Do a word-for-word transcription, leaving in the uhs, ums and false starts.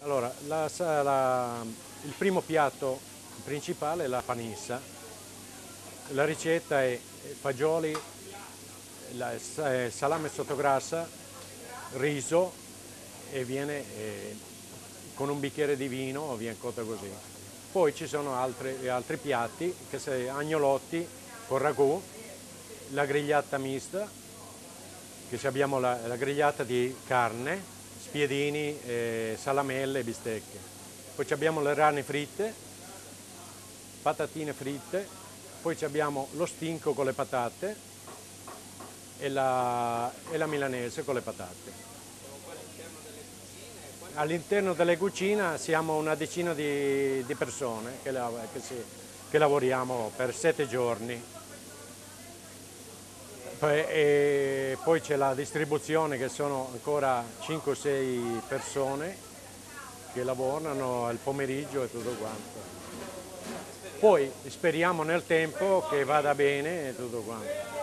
Allora, la sa la il primo piatto principale è la panissa. La ricetta è fagioli, la sa ehm, salame sottograssa, riso e viene, ehm, con un bicchiere di vino vien cotta così. Poi ci sono altre altri piatti che se agnolotti con ragù, la grigliata mista, che ci abbiamo la la grigliata di carne, spiedini, ehm, salamelle e bistecche. Poi c'abbiamo le rane fritte, patatine fritte, poi c'abbiamo lo stinco con le patate e la, e la milanese con le patate. All'interno delle cucine siamo una decina di, di persone che, la- che si- che lavoriamo per sette giorni. Poi, e poi c'è la distribuzione che sono ancora cinque o sei persone che lavorano al pomeriggio e tutto quanto. Poi speriamo nel tempo che vada bene e tutto quanto.